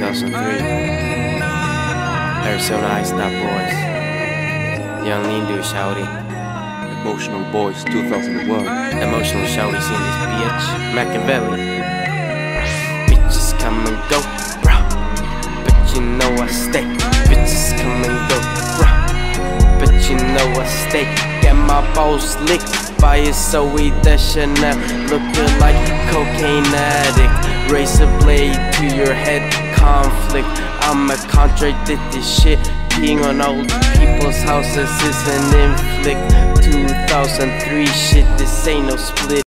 2003. Arizona Ice Top Boys. Young Lindu Shouty. Emotional Boys 2001. Emotional Shouty seen this bitch. Machiavelli. Bitches come and go, bro, but you know I stay. Bitches come and go, bro, but you know I stay. Get my balls licked by a Zoe Deschanel, looking like a cocaine addict. Razor blade to your head, conflict. I'ma contradict this shit. Peeing on old people's houses is an inflict. 2003 shit, this ain't no split.